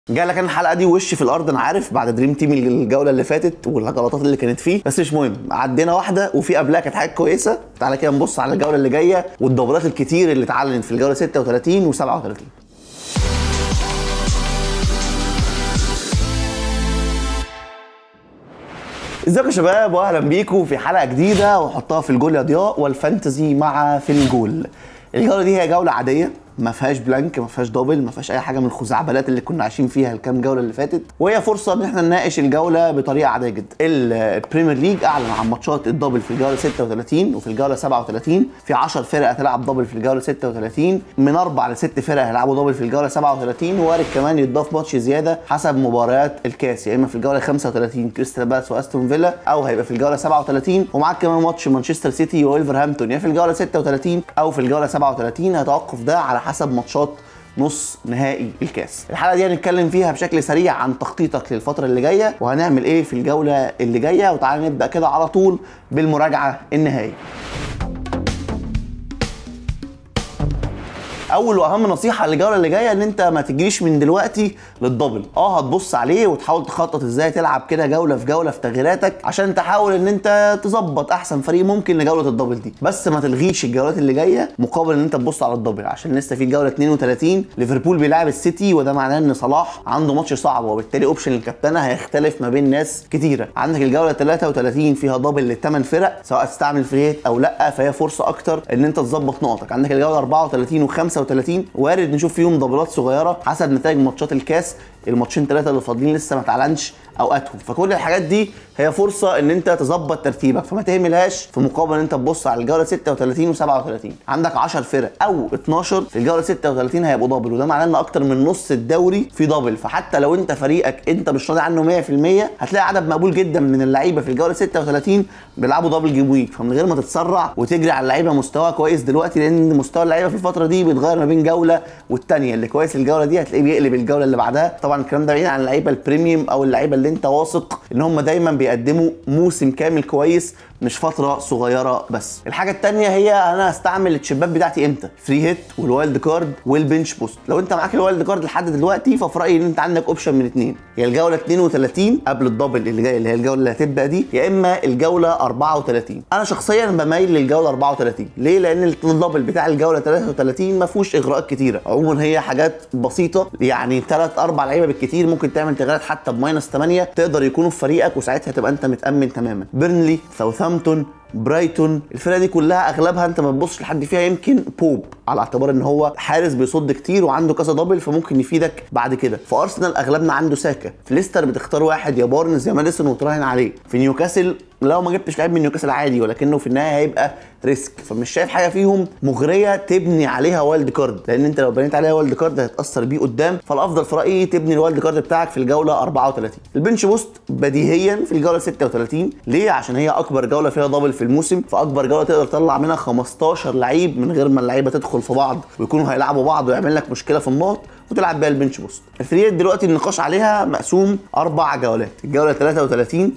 جاي لك انا الحلقه دي وش في الارض، انا عارف بعد دريم تيم الجوله اللي فاتت والغلطات اللي كانت فيه، بس مش مهم، عدينا واحده وفي قبلها كانت حاجه كويسه. تعالى كده نبص على الجوله اللي جايه والدبلات الكتير اللي اتعلنت في الجوله 36 و37. ازيكم يا شباب واهلا بيكم في حلقه جديده وحطها في الجول يا ضياء والفانتزي مع في الجول. الجوله دي هي جوله عاديه، ما فيهاش بلانك، ما فيهاش دبل، ما فيهاش اي حاجه من الخزعبلات اللي كنا عايشين فيها الكام جوله اللي فاتت، وهي فرصه ان احنا نناقش الجوله بطريقه عاديه جدا. البريمير ليج اعلن عن ماتشات الدبل في الجوله 36 وفي الجوله 37، في 10 فرق هتلعب دبل في الجوله 36، من 4 ل 6 فرق هيلعبوا دبل في الجوله 37، وارد كمان يتضاف ماتش زياده حسب مباريات الكاس، يا اما في الجوله 35 كريستال بالاس واستون فيلا، او هيبقى في الجوله 37 ومعاك كمان ماتش مانشستر سيتي وولفرهامبتون يا في الجوله 36 او في الجوله 37. هيتوقف ده على حسب ماتشات نص نهائي الكاس. الحلقه دي هنتكلم فيها بشكل سريع عن تخطيطك للفتره اللي جايه وهنعمل ايه في الجوله اللي جايه، وتعالى نبدا كده على طول بالمراجعه النهائيه. اول واهم نصيحه للجوله اللي جايه ان انت ما تجيش من دلوقتي للدبل. هتبص عليه وتحاول تخطط ازاي تلعب كده جوله في جوله في تغييراتك عشان تحاول ان انت تظبط احسن فريق ممكن لجوله الدبل دي، بس ما تلغيش الجولات اللي جايه مقابل ان انت تبص على الدبل، عشان لسه في الجوله 32 ليفربول بيلعب السيتي، وده معناه ان صلاح عنده ماتش صعب وبالتالي اوبشن الكابتنه هيختلف ما بين ناس كتيره. عندك الجوله 33 فيها دبل للثمان فرق، سواء تستعمل فريت او لا، فهي فرصه اكتر ان انت تظبط نقطك. عندك الجوله 34 و35 وارد نشوف فيهم دبلات صغيره حسب نتائج ماتشات الكاس، الماتشين 3 اللي فاضلين لسه ما اتعلنش اوقاتهم، فكل الحاجات دي هي فرصه ان انت تظبط ترتيبك، فما تهملهاش في مقابل ان انت تبص على الجوله 36 و37. عندك 10 فرق او 12 في الجوله 36 هيبقوا دبل، وده معناه ان اكتر من نص الدوري في دبل، فحتى لو انت فريقك انت مش راضي عنه 100% هتلاقي عدد مقبول جدا من اللعيبه في الجوله 36 بيلعبوا دبل جيم ويك، فمن غير ما تتسرع وتجري على اللعيبه مستوى كويس دلوقتي، لان مستوى اللعيبه في الفتره دي بيتغير ما بين جوله والثانيه، اللي كويس الجوله دي هتلاقيه بيقلب الجوله اللي بعدها. طبعا الكلام ده بعيد عن اللعيبه البريميوم او اللعيبه اللي انت واثق ان هم دايما بيقدموا موسم كامل كويس مش فتره صغيره بس. الحاجه الثانيه هي انا هستعمل التشيبات بتاعتي امتى؟ فري هيت والوايلد كارد والبنش بوست. لو انت معاك الوايلد كارد لحد دلوقتي ففي رايي ان انت عندك اوبشن من اثنين، يا الجوله 32 قبل الدبل اللي جاي اللي هي الجوله اللي هتبدا دي، يا اما الجوله 34. انا شخصيا بميل للجوله 34. ليه؟ لان الدبل بتاع الجوله 33 ما فيهوش اغراءات كتيره، عموما هي حاجات بسيطه، يعني 3 4 لعيبه بالكتير، ممكن تعمل تغييرات حتى بماينس 8 تقدر يكونوا في فريقك، وساعتها تبقى انت متامن تماما. بيرنلي، ساوثهامبتون، برايتون، الفرقه دي كلها اغلبها انت ما تبصش لحد فيها، يمكن بوب على اعتبار ان هو حارس بيصد كتير وعنده كذا دبل فممكن يفيدك بعد كده. في ارسنال اغلبنا عنده ساكا، في ليستر بتختار واحد يا بارنز يا ماديسون وتراهن عليه، في نيوكاسل لو ما جبتش لعيب من نيوكاسل عادي ولكنه في النهايه هيبقى ريسك، فمش شايف حاجه فيهم مغريه تبني عليها وايلد كارد، لان انت لو بنيت عليها وايلد كارد هتتاثر بيه قدام، فالافضل في رايي تبني الوايلد كارد بتاعك في الجوله 34. البنش بوست بديهيا في الجوله 36. ليه؟ عشان هي اكبر جوله فيها دبل في الموسم، فاكبر جوله تقدر تطلع منها 15 لعيب من غير ما اللعيبه تدخل في بعض ويكونوا هيلعبوا بعض ويعمل لك مشكله في النقط وتلعب بيها البنش بوست. الفريات دلوقتي النقاش عليها مقسوم 4 جولات، الجوله 33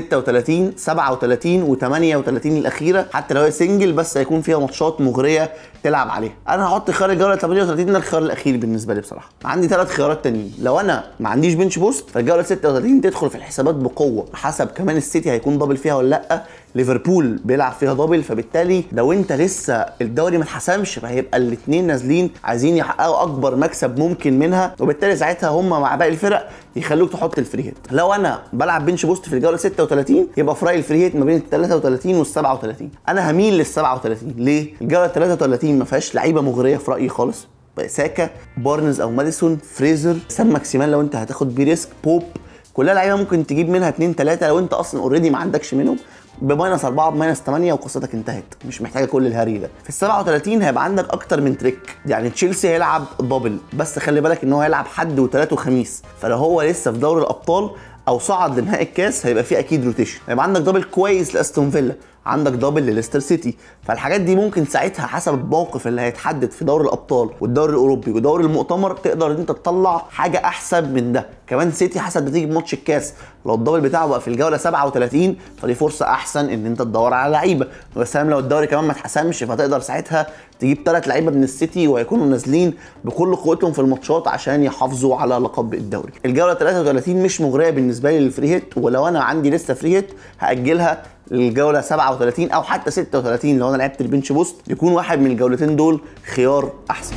36 37 و38 الاخيره، حتى لو هي سنجل بس هيكون فيها ماتشات مغريه تلعب عليها. انا هحط خيار الجوله 38 ده الخيار الاخير بالنسبه لي بصراحه. عندي 3 خيارات تانيين، لو انا ما عنديش بنش بوست فالجوله 36 تدخل في الحسابات بقوه، حسب كمان السيتي هيكون دبل فيها ولا لا، ليفربول بيلعب فيها دبل، فبالتالي لو انت لسه الدوري ما اتحسمش فهيبقى الاثنين نازلين عايزين يحققوا اكبر مكسب ممكن منها، وبالتالي ساعتها هم مع باقي الفرق يخلوك تحط الفري هيت. لو انا بلعب بنش بوست في الجوله 36 يبقى في رايي الفري هيت ما بين ال 33 وال 37. انا هميل لل 37. ليه؟ الجوله 33 ما فيهاش لعيبه مغريه في رايي خالص، ساكا، بارنز او ماديسون، فريزر، سام ماكسيمان لو انت هتاخد بيه ريسك، بوب، كلها لعيبه ممكن تجيب منها 2 3 لو انت اصلا اوريدي ما عندكش منهم، بماينس 4 بماينس 8 وقصتك انتهت، مش محتاجه كل الهري ده. في ال 37 هيبقى عندك اكتر من تريك، يعني تشيلسي هيلعب دبل بس خلي بالك ان هو هيلعب حد وثلاث وخميس، فلو هو لسه في دوري الابطال او صعد لنهائي الكاس هيبقى فيه اكيد روتيشن. هيبقى عندك دبل كويس لاستون فيلا عندك دبل لليستر سيتي. فالحاجات دي ممكن ساعتها حسب الموقف اللي هيتحدد في دوري الابطال والدوري الاوروبي ودوري المؤتمر تقدر ان انت تطلع حاجه احسن من ده. كمان سيتي حسب نتيجه ماتش الكاس لو الدبل بتاعه بقى في الجوله 37 فدي فرصه احسن ان انت تدور على لعيبه. بس لو الدوري كمان ما اتحسمش فتقدر ساعتها تجيب 3 لعيبه من السيتي وهيكونوا نازلين بكل قوتهم في الماتشات عشان يحافظوا على لقب الدوري. الجوله 33 مش مغريه بالنسبه لي للفري هيت، ولو انا عندي لسه فري هيت هاجلها للجوله 37 او حتى 36 لو انا لعبت البنش بوست، يكون واحد من الجولتين دول خيار احسن.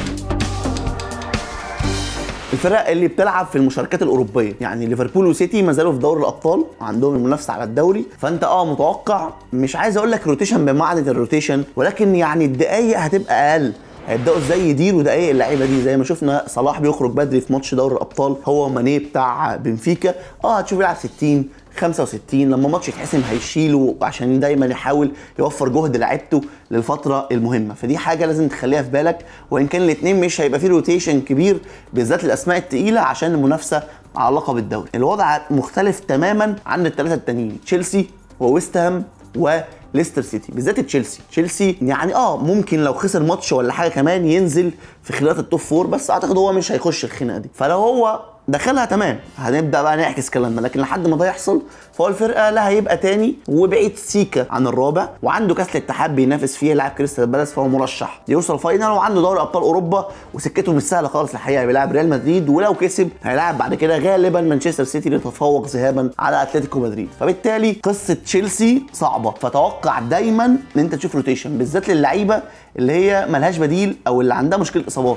الفرق اللي بتلعب في المشاركات الاوروبيه، يعني ليفربول وسيتي ما زالوا في دوري الابطال وعندهم المنافسه على الدوري، فانت متوقع مش عايز اقول لك روتيشن بمعنى الروتيشن، ولكن يعني الدقايق هتبقى اقل. هيبداوا ازاي يديروا دقايق اللعيبه دي، زي ما شفنا صلاح بيخرج بدري في ماتش دوري الابطال هو وماني بتاع بنفيكا، هتشوف يلعب 60 65 لما ماتش يتحسم هيشيله عشان دايما يحاول يوفر جهد لعيبته للفتره المهمه. فدي حاجه لازم تخليها في بالك، وان كان الاثنين مش هيبقى فيه روتيشن كبير بالذات الاسماء الثقيله عشان المنافسه على لقب الدوري. الوضع مختلف تماما عن الثلاثه التانيين، تشيلسي وويست هام وليستر سيتي. بالذات تشيلسي يعني ممكن لو خسر ماتش ولا حاجه كمان ينزل في خلال التوب فور، بس اعتقد هو مش هيخش الخناقه دي. فلو هو دخلها تمام هنبدا بقى نعكس كلامنا، لكن لحد ما ده يحصل فهو الفرقه لا هيبقى تاني وبعيد سيكا عن الرابع، وعنده كاس الاتحاد بينافس فيه لاعب كريستال بالاس فهو مرشح يوصل فاينل، وعنده دوري ابطال اوروبا وسكته مش سهله خالص الحقيقه، بيلعب ريال مدريد ولو كسب هيلاعب بعد كده غالبا مانشستر سيتي اللي يتفوق ذهابا على اتلتيكو مدريد. فبالتالي قصه تشيلسي صعبه، فتوقع دايما ان انت تشوف روتيشن بالذات للعيبه اللي هي ملهاش بديل او اللي عندها مشكله اصابات،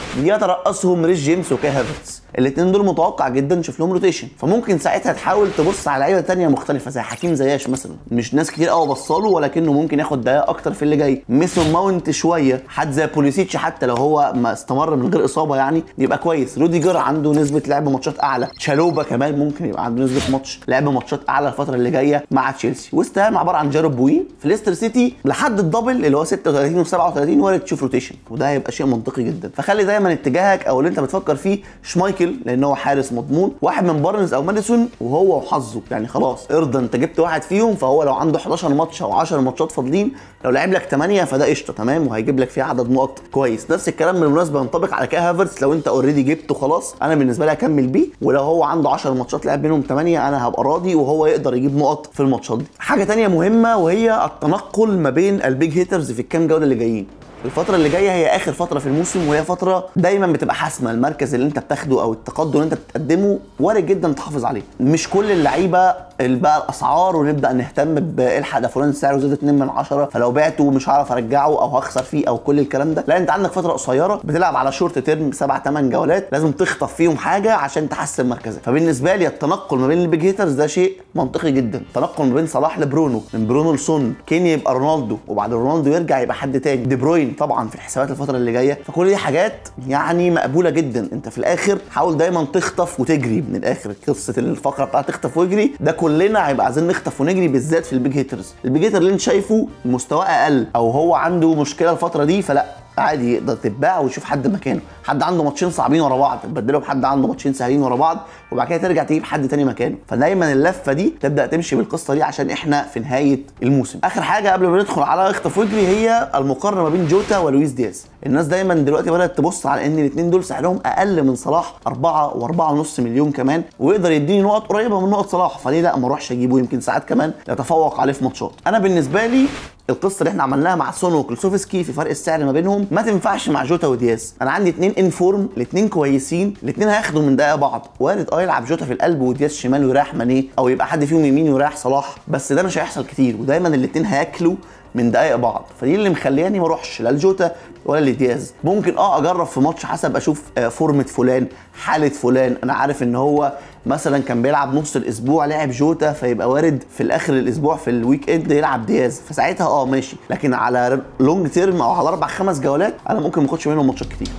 يترأسهم ريس جيمس وكاي هافرتز. الاثنين دول متوقع جدا نشوف لهم روتيشن، فممكن ساعتها تحاول تبص على لعيبه ثانيه مختلفه زي حكيم زياش مثلا، مش ناس كتير قوي بصاله ولكنه ممكن ياخد دقائق اكتر في اللي جاي. ميسون ماونت شويه، حد زي بوليسيتش حتى لو هو ما استمر من غير اصابه يعني يبقى كويس. روديجر عنده نسبه لعب ماتشات اعلى، تشالوبا كمان ممكن يبقى عنده نسبه لعب ماتشات اعلى الفتره اللي جايه مع تشيلسي. ويست هام عباره عن جاروب بوين. في ليستر سيتي لحد الدبل اللي هو 36 و37 وارد تشوف روتيشن، وده هيبقى شيء منطقي جدا. فخلي دايما اتجاهك او اللي انت بتفكر فيه شمايكل لان هو حارس مضمون، واحد من بارنز او ماديسون وهو وحظه، يعني خلاص ارضى انت جبت واحد فيهم، فهو لو عنده 11 ماتش او 10 ماتشات فاضلين لو لعب لك 8 فده قشطه تمام وهيجيب لك فيه عدد نقط كويس. نفس الكلام بالمناسبه ينطبق على كاي هافرتز، لو انت اوريدي جبته خلاص انا بالنسبه لي هكمل بيه، ولو هو عنده 10 ماتشات لعب منهم 8 انا هبقى راضي وهو يقدر يجيب نقط في الماتشات دي. حاجه ثانيه مهمه وهي التنقل ما بين البيج هيترز في الكام جوله اللي جايين. الفترة اللي جاية هي آخر فترة في الموسم، وهي فترة دايما بتبقى حاسمة. المركز اللي انت بتاخده او التقدم اللي انت بتقدمه وارد جدا تحافظ عليه. مش كل اللعيبة بقى الاسعار ونبدا نهتم بالحق ده فلان سعره زاد 2 من 10 فلو بعته مش هعرف ارجعه او هخسر فيه او كل الكلام ده. لا، انت عندك فترة قصيرة بتلعب على شورت تيرم 7-8 جولات لازم تخطف فيهم حاجة عشان تحسن مركزك. فبالنسبة لي التنقل ما بين البيج هيترز ده شيء منطقي جدا. التنقل ما بين صلاح لبرونو، من برونو لسون، كيني يبقى رونالدو، وبعد رونالدو يرجع يبقى حد تاني، دي بروين طبعا في الحسابات الفتره اللي جايه. فكل دي حاجات يعني مقبوله جدا. انت في الاخر حاول دايما تخطف وتجري. من الاخر قصه الفقره بتاعت تخطف واجري ده كلنا هيبقى عايزين نخطف ونجري، بالذات في البيج هيترز. البيج هيتر اللي انت شايفه مستواه اقل او هو عنده مشكله الفتره دي فلا عادي يقدر تتباع ويشوف حد مكانه، حد عنده ماتشين صعبين ورا بعض تبدله بحد عنده ماتشين سهلين ورا بعض وبعد كده ترجع تجيب حد تاني مكانه. فدايما اللفه دي تبدا تمشي بالقصه دي عشان احنا في نهايه الموسم. اخر حاجه قبل ما ندخل على اخطف واجري هي المقارنه ما بين جوتا ولويس دياز. الناس دايما دلوقتي بدات تبص على ان الاثنين دول سعرهم اقل من صلاح 4 و4.5 مليون كمان، ويقدر يديني نقط قريبه من نقط صلاح، فليه لا ما اروحش اجيبه؟ يمكن ساعات كمان يتفوق عليه في ماتشات. انا بالنسبه لي القصه اللي احنا عملناها مع سون وكلوسوفسكي في فرق السعر ما بينهم ما تنفعش مع جوتا ودياز. انا عندي اثنين ان فورم، الاثنين كويسين، الاثنين هياخدوا من دقيقه بعض. وارد يلعب جوتا في القلب ودياز شمال ويريح ماني، او يبقى حد فيهم يمين ويريح صلاح، بس ده مش هيحصل كتير، ودايما الاثنين هياكلوا من دقائق بعض. فدي اللي مخلياني ما اروحش لا لجوتا ولا لدياز. ممكن اجرب في ماتش حسب اشوف فورمه فلان، حاله فلان. انا عارف ان هو مثلا كان بيلعب نص الاسبوع لعب جوتا، فيبقى وارد في الاخر الاسبوع في الويك اند يلعب دياز، فساعتها ماشي. لكن على لونج تيرم او على 4-5 جولات انا ممكن ما اخدش منهم ماتشات كتير.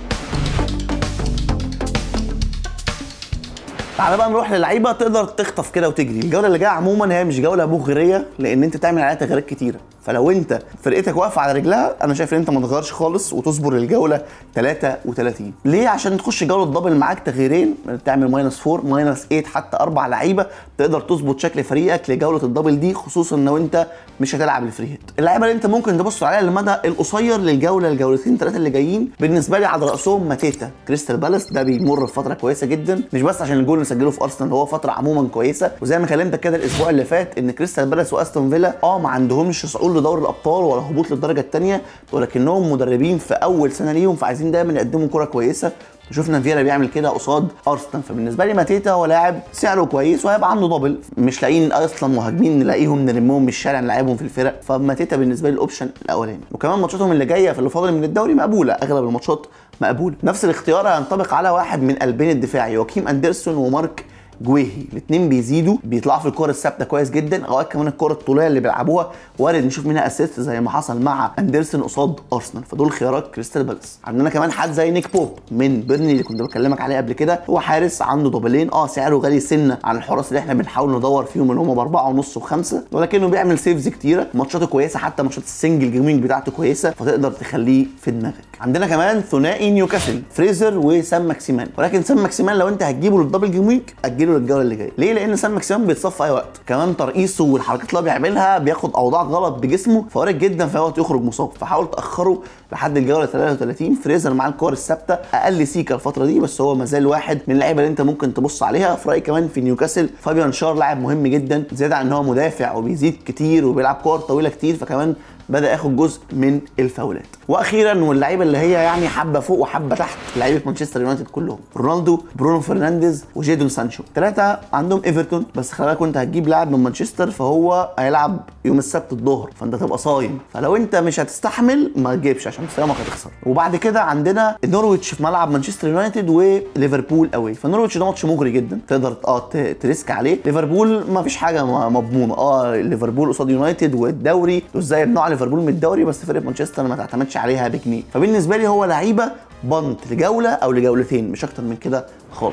تعالى بقى نروح للعيبه تقدر تخطف كده وتجري. الجوله اللي جايه عموما هي مش جوله مغريه لان انت تعمل عليها تغييرات كتيره، فلو انت فرقتك واقفه على رجلها انا شايف ان انت ما تغيرش خالص وتصبر للجوله 33. ليه؟ عشان تخش جوله دبل معاك تغييرين، تعمل -4 -8 حتى 4 لعيبه، تقدر تظبط شكل فريقك لجوله الدبل دي، خصوصا لو انت مش هتلعب الفري هيت. اللعيبه اللي انت ممكن تبص عليها للمدى القصير للجوله الجولتين 3 اللي جايين بالنسبه لي على راسهم ماتيتا. كريستال بالاس ده بيمر بفتره كويسه جدا، مش بس عشان الجول اللي سجله في ارسنال، هو فتره عموما كويسه. وزي ما كلمتك كده الاسبوع اللي فات ان كريستال بالاس واستون فيلا ما عندهمش صعود لدوري الابطال ولا هبوط للدرجه الثانيه، ولكنهم مدربين في اول سنه ليهم فعايزين دايما يقدموا كره كويسه. شفنا فيرا بيعمل كده قصاد ارسنال. فبالنسبه لي ماتيتا هو لاعب سعره كويس وهيبقى عنده دبل، مش لاقيين اصلا مهاجمين نلاقيهم نلمهم من الشارع نلعبهم في الفرق، فماتيتا بالنسبه لي الاوبشن الاولاني. وكمان ماتشاتهم اللي جايه في اللي فاضل من الدوري مقبوله، اغلب الماتشات مقبوله. نفس الاختيار هينطبق على واحد من قلبين الدفاع، يواكيم اندرسون ومارك جويهي. الاثنين بيزيدوا، بيطلعوا في الكره الثابته كويس جدا، اوقات كمان الكره الطوليه اللي بيلعبوها وارد نشوف منها اسيست زي ما حصل مع اندرسون قصاد ارسنال. فدول خيارات كريستال بالاس. عندنا كمان حد زي نيك بوب من بيرني اللي كنت بكلمك عليه قبل كده، هو حارس عنده دبلين، سعره غالي سنه عن الحراس اللي احنا بنحاول ندور فيهم اللي هم ب4.5 و5، ولكنه بيعمل سيفز كتيره، ماتشاته كويسه، حتى ماتشات السنجل جيمنج بتاعته كويسه، فتقدر تخليه في دماغك. عندنا كمان ثنائي نيوكاسل، فريزر وسام ماكسيمان، ولكن سام ماكسيمان لو انت هتجيبه للدبل جيمويج اجله للجوله اللي جايه. ليه؟ لان سام ماكسيمان بيتصفى اي وقت، كمان ترقيصه والحركات اللي هو بيعملها بياخد اوضاع غلط بجسمه، فوارد جدا في وقت يخرج مصاب، فحاول تاخره لحد الجوله 33. فريزر مع الكور الثابته اقل سيكا الفتره دي، بس هو مازال واحد من اللعيبه اللي انت ممكن تبص عليها. في رايي كمان في نيوكاسل فابيان شار لاعب مهم جدا، زياده عن ان هو مدافع وبيزيد كتير وبيلعب كور طويله كتير، فكمان بدا ياخد جزء من الفاولات. واخيرا واللعيبه اللي هي يعني حبه فوق وحبه تحت، لعيبه مانشستر يونايتد كلهم، رونالدو، برونو فرنانديز وجيدون سانشو. 3 عندهم ايفرتون، بس خلي بالك وانت هتجيب لاعب من مانشستر فهو هيلعب يوم السبت الظهر، فانت تبقى صايم، فلو انت مش هتستحمل ما تجيبش عشان صيامك هتخسر. وبعد كده عندنا نورويتش في ملعب مانشستر يونايتد وليفربول اوي. فنورويتش ده ماتش مغري جدا، تقدر تريسك عليه. ليفربول ما فيش حاجه مضمونه، ليفربول قصاد يونايتد والدوري وازاي يمنعوا ليفربول من الدوري، بس فرقه مانشستر ما تعتمدش عليها بجنيه. فبالنسبه لي هو لعيبه بنط لجوله او لجولتين، مش اكتر من كده خالص.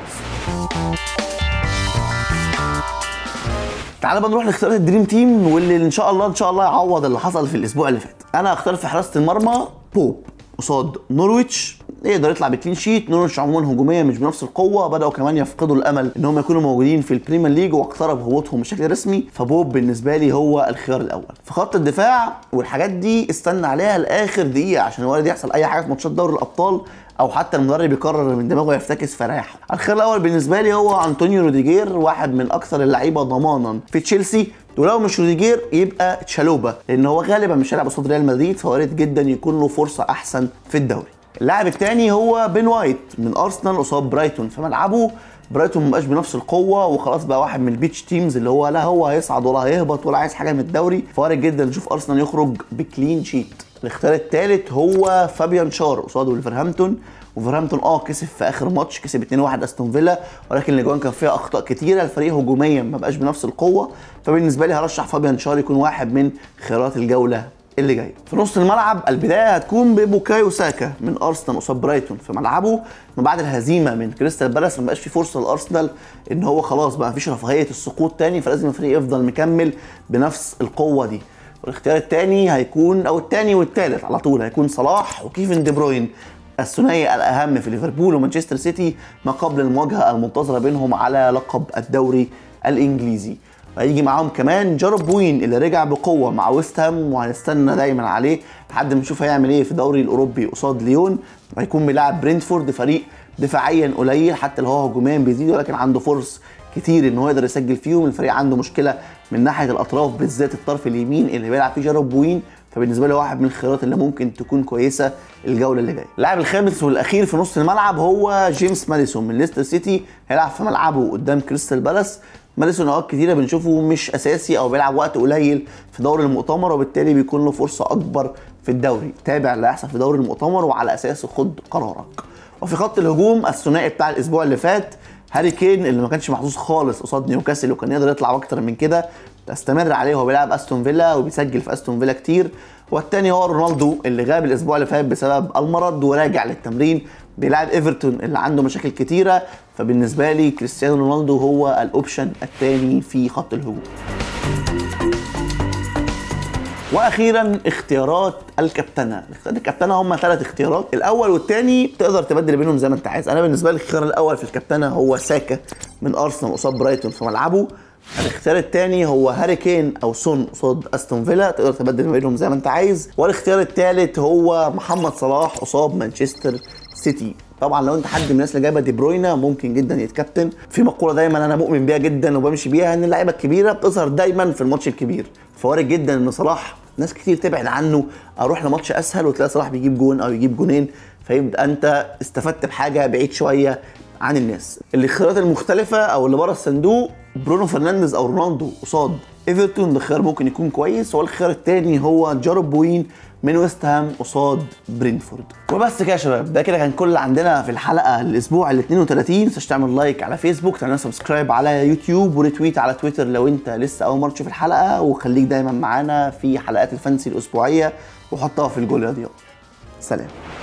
تعال بقى نروح لاختيارات الدريم تيم، واللي ان شاء الله يعوض اللي حصل في الاسبوع اللي فات. انا هختار في حراسه المرمى بوب قصاد نورويتش، يقدر يطلع بكلين شيت. نورويتش عموما هجوميا مش بنفس القوه، بداوا كمان يفقدوا الامل ان هم يكونوا موجودين في البريمير ليج واقترب هبوطهم بشكل رسمي، فبوب بالنسبه لي هو الخيار الاول. في خط الدفاع والحاجات دي استنى عليها لاخر دقيقه عشان وارد يحصل اي حاجه في ماتشات دوري الابطال، او حتى المدرب يقرر من دماغه يفتكس فريحه. الخيار الاول بالنسبه لي هو انطونيو روديجير، واحد من اكثر اللعيبه ضمانا في تشيلسي، ولو مش روديجير يبقى تشالوبا، لان هو غالبا مش هيلعب قصاد ريال مدريد، فوارد جدا يكون له فرصه احسن في الدوري. اللاعب الثاني هو بين وايت من ارسنال قصاد برايتون في ملعبه. برايتون مبقاش بنفس القوه وخلاص بقى واحد من البيتش تيمز اللي هو لا هو هيصعد ولا هيهبط ولا عايز حاجه من الدوري، فوارد جدا نشوف ارسنال يخرج بكلين شيت. الاختيار الثالث هو فابيان شار قصاد ولفرهامبتون، وفرهامبتون كسب في اخر ماتش، كسب 2-1 استون فيلا، ولكن الاجوان كان فيها اخطاء كتيره، الفريق هجوميا ما بقاش بنفس القوه، فبالنسبه لي هرشح فابيان شار يكون واحد من خيارات الجوله اللي جاي. في نص الملعب البدايه هتكون ببوكايو ساكا من ارسنال قصاد برايتون في ملعبه. ما بعد الهزيمه من كريستال بالاس ما بقاش في فرصه لارسنال ان هو خلاص بقى مفيش رفاهيه السقوط تاني، فلازم الفريق يفضل مكمل بنفس القوه دي. والاختيار الثاني هيكون او الثاني والثالث على طول هيكون صلاح وكيفن دي بروين، الثنائي الاهم في ليفربول ومانشستر سيتي ما قبل المواجهه المنتظره بينهم على لقب الدوري الانجليزي. وهيجي معاهم كمان جارب بوين اللي رجع بقوه مع ويست هام، وهنستنى دايما عليه لحد ما نشوف هيعمل ايه في الدوري الاوروبي قصاد ليون. وهيكون بيلعب برينتفورد، فريق دفاعيا قليل حتى لو هو هجوميا بيزيد، ولكن عنده فرص كتير ان هو يقدر يسجل فيهم. الفريق عنده مشكله من ناحيه الاطراف، بالذات الطرف اليمين اللي بيلعب فيه جارب بوين، فبالنسبه لي واحد من الخيارات اللي ممكن تكون كويسه الجوله اللي جايه. اللاعب الخامس والاخير في نص الملعب هو جيمس ماديسون من ليستر سيتي، هيلعب في ملعبه قدام كريستال بالاس. ماديسون اوقات كتيره بنشوفه مش اساسي او بيلعب وقت قليل في دوري المؤتمر، وبالتالي بيكون له فرصه اكبر في الدوري. تابع اللي هيحصل في دوري المؤتمر وعلى اساسه خد قرارك. وفي خط الهجوم الثنائي بتاع الاسبوع اللي فات، هاري كين اللي ما كانش محظوظ خالص قصاد نيوكاسل وكان يقدر يطلع اكتر من كده، استمر عليه وهو بيلعب استون فيلا وبيسجل في استون فيلا كتير. والتاني هو رونالدو اللي غاب الاسبوع اللي فات بسبب المرض وراجع للتمرين، بيلعب ايفرتون اللي عنده مشاكل كتيره، فبالنسبه لي كريستيانو رونالدو هو الاوبشن الثاني في خط الهجوم. واخيرا اختيارات الكابتنه. الكابتنه هم 3 اختيارات، الاول والثاني تقدر تبدل بينهم زي ما انت عايز. انا بالنسبه لي الخيار الاول في الكابتنه هو ساكا من ارسنال قصاد برايتون في ملعبه. الاختيار الثاني هو هاري كين او سون قصاد استون فيلا، تقدر تبدل بينهم زي ما انت عايز. والاختيار الثالث هو محمد صلاح قصاد مانشستر سيتي. طبعا لو انت حد من الناس اللي جايبه دي بروينا ممكن جدا يتكابتن. في مقوله دايما انا مؤمن بيها جدا وبمشي بيها، ان اللعيبه الكبيره بتظهر دايما في الماتش الكبير. فوارد جدا ان صلاح ناس كتير تبعد عنه، اروح لماتش اسهل وتلاقي صلاح بيجيب جون او يجيب جونين، فيبقى انت استفدت بحاجه بعيد شويه عن الناس. الاختيارات المختلفه او اللي بره الصندوق، برونو فرنانديز او رونالدو قصاد ايفرتون، ده خيار ممكن يكون كويس. والخيار الثاني هو جارود بوين من ويست هام قصاد برينفورد. وبس كده يا شباب، ده كده كان كل اللي عندنا في الحلقه الاسبوع ال 32. ما تنساش تعمل لايك على فيسبوك، تعمل سبسكرايب على يوتيوب، وريتويت على تويتر لو انت لسه اول مره تشوف الحلقه. وخليك دايما معانا في حلقات الفانسي الاسبوعيه وحطها في الجول يا ضياء. سلام.